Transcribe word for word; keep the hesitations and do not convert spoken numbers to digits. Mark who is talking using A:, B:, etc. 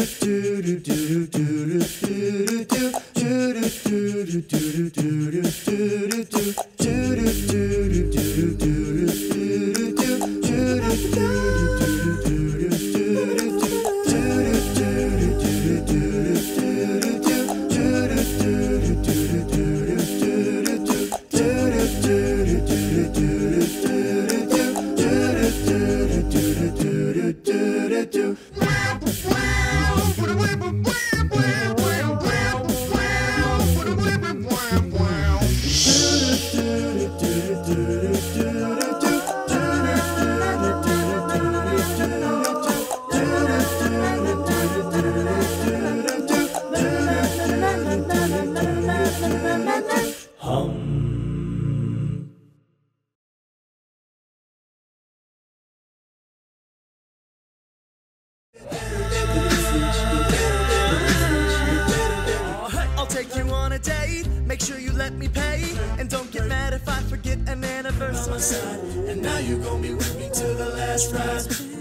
A: I'll take you on a date, make sure you let me pay, and don't get mad if I forget an anniversary. And now you're gonna be with me till the last ride.